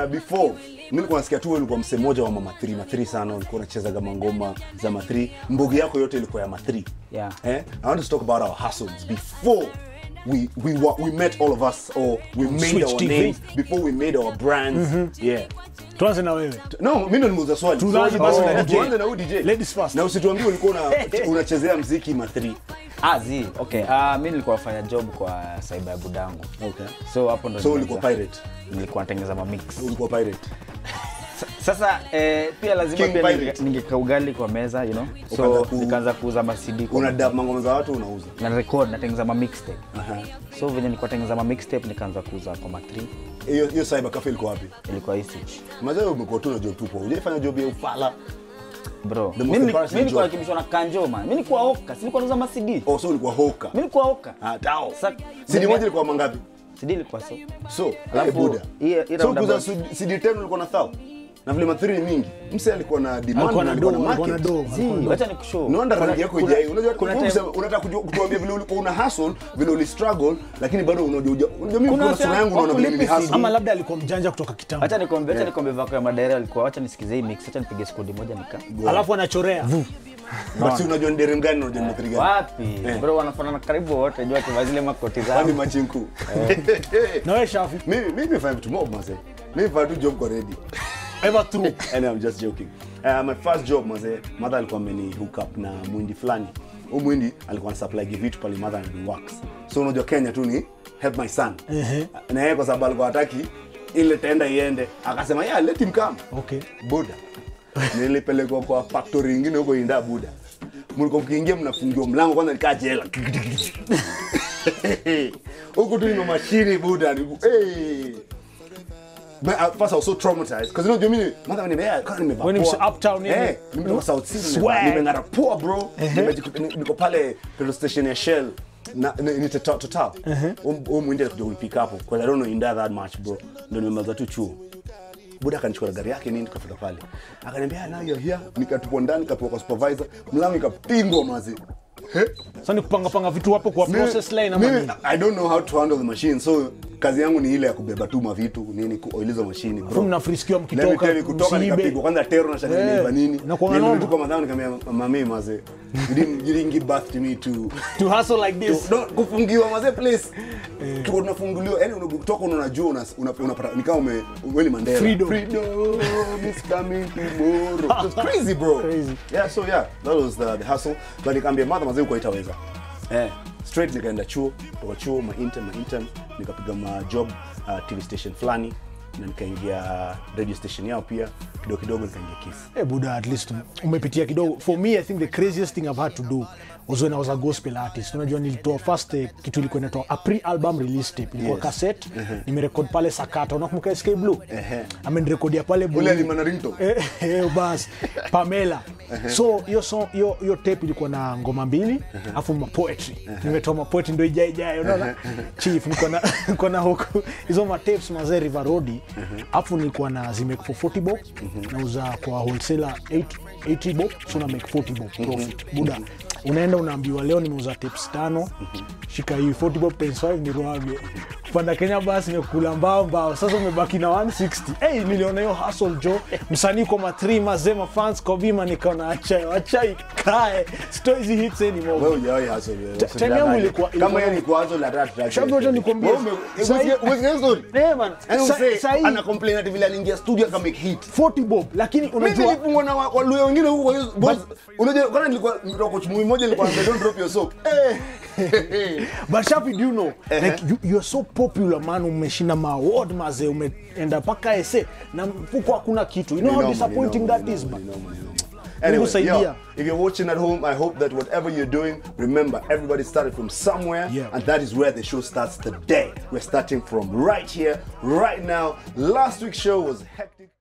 before nilikuwa nasikia tu ulikuwa msee mmoja wa mama 3 sana, ulikuwa unacheza kama ngoma za ma 3, mbogi yako yote ilikuwa ya ma 3. Yeah. I want to talk about our hustles before we met all of us, or we made Switch our TV. names, before we made our brands. Yeah. Tuanze na wewe. No, mimi ndo nimeuza swali. Tuanze basi na DJ. Tuanze na huyu DJ. Ladies first. Na usituambie ulikuwa unachezea muziki ma 3. Okay. Mimi nilikuwa nafanya job kwa cyber ya budangu. Okay. So hapo ndo So ulikuwa pirate. Nilikuwa natengeneza ma mix. Ulikuwa pirate. Sasa pia lazima King pia pirate. ningeka ugali kwa meza, you know. So nikaanza kuuza ma CD. Una dub mangoma za watu unauza. Na record, natengeneza ma mixtape. Aha. So venye nilikuwa natengeneza ma mixtape nikaanza kuuza kwa ma 3. Hiyo cyber cafe ilikuwa wapi? Ilikuwa Isich. Mazao umekuwa tu na job tupo. Hujafanya job ya ufala. Bro, The most embarrassing mimi nilikuwa job. nikibishwa na Kanjo man. Mimi nilikuwa hoka, si nilikuwa nauza ma CD. Oh, so ulikuwa hoka. Mimi nilikuwa hoka. Tao. Sasa CD moja ilikuwa mangapi? CD ilikuwa so. Alafu Buda. So Buda. kuza CD 10 ulikuwa na thao. Na vile ma 3 ni mingi. Mse alikuwa na demand, Alikuwa na alikuwa na alikuwa na market. Acha nikushow. No wonder rangi yako ijai. Unajua kuna unataka kutuambia vile ulikuwa una hustle, vile uli struggle, lakini bado unajua mimi kuna sura yangu unaona vile ni hustle. Ama labda alikuwa mjanja kutoka kitambo. Acha nikwambie vako ya madaira alikuwa acha nisikize hii mix, acha nipige skodi moja nika. Alafu anachorea. Basi unajua ndere gani unajua ni gani? Wapi? Bro wanafanana karibu wote, jua tu zile makoti zao. Kwani machinku. Na wewe Shafi? Mimi fanya vitu mob mzee. Mimi fanya tu job kwa ready. Ever true. And I'm just joking. My first job mzee, mother alikuwa ameni hook up na mwindi fulani. Huyu mwindi alikuwa anasupply vitu pale mother and works. So unajua Kenya tu ni help my son. Na yeye kwa sababu alikuwa hataki ile tenda iende, akasema yeah, let him come. Okay. Buda. Nilipelekwa kwa factory nyingine huko Inda Buda. Mlikuwa mkiingia mnafungiwa mlango kwanza nikaa jela. Huko tu ni mashini Buda. Hey. But first I was so traumatized because you know mimi mother nimebea kana nimevaa. When you uptown nini? Nimetoka South City. Swag. Nimengara poa bro. Niko pale petrol station ya Shell. Na ni total. Mwende kuja kupick up because I don't know Inda that much bro. Ndio nimemaliza tu chuo. Buda akanichukua gari yake nini tukafika pale. Akaniambia now you're here. Nikatupwa ndani nikapelekwa kwa supervisor. Mlango ikapingwa mazi. Sasa ni kupanga vitu hapo kwa process line ama nini? I don't know how to handle the machine. So kazi yangu ni ile ya kubeba tu mavitu nini kuoiliza machine bro. Mnafriskiwa mkitoka. Kutoka nikapigwa kwanza tero na shaka nimeiva nini. Na kwa ngano kwa madhani nikamwambia mami maze. You didn't give birth to me to hustle like this. No, kufungiwa maze place. Tuko tunafunguliwa yani kutoka unajua unapata ni kama wewe Mandela. Freedom is coming tomorrow. It's crazy bro. Crazy. Yeah, so yeah, that was the hustle. But nikamwambia mother maze uko itaweza. Straight nikaenda chuo, kutoka chuo ma intern nikapiga ma job TV station fulani na nikaingia radio station yao pia kidogo nikaingia Kiss. Buda, at least umepitia kidogo. For me I think the craziest thing I've had to do was when I was a gospel artist. Unajua nilitoa first kitu ilikuwa inaitwa a pre-album release tape. Ilikuwa cassette, nimerecord pale Sakata. Unakumbuka SK Blue? Amenirecordia pale Blue. Ule ni Manarinto. Bas, Pamela. So hiyo tape ilikuwa na ngoma mbili, afu ma poetry. Nimetoa ma poetry ndio ijae, unaona? Chief niko na huko. Hizo ma tapes mazee River Road. Afu nilikuwa na zimake for 40 bob. Nauza kwa wholesaler 80 bob, so na make 40 bob profit. Buda. Unaenda unaambiwa leo nimeuza tapes 5, shika hii 40 bob times 5 ni roage. Panda Kenya basi nimekula mbao. Sasa umebaki na 160. Niliona hiyo hustle jo. Msanii kwa ma 3 mazema fans kwa bima nikaona acha ikae. Stories hits anymore. Wewe hujawahi hustle wewe. Tena yangu ilikuwa kama yeye ni kwazo la track. Shabu acha nikwambie. Wewe story. Man. Sasa ana complain ati vile aliingia studio kama make hit 40 bob lakini unajua mimi nilipungwa na waluo wengine huko boss. Unajua kwanza nilikuwa coach mmoja nilikuwa na don't drop your soap. But Shafi, do you know like you're so popular man, umeshinda ma award maze, umeenda paka ese na mfuko hakuna kitu. You know how disappointing that is, man. Anyway, if you're watching at home, I hope that whatever you're doing, remember everybody started from somewhere, and that is where the show starts today. We're starting from right here, right now. Last week's show was hectic.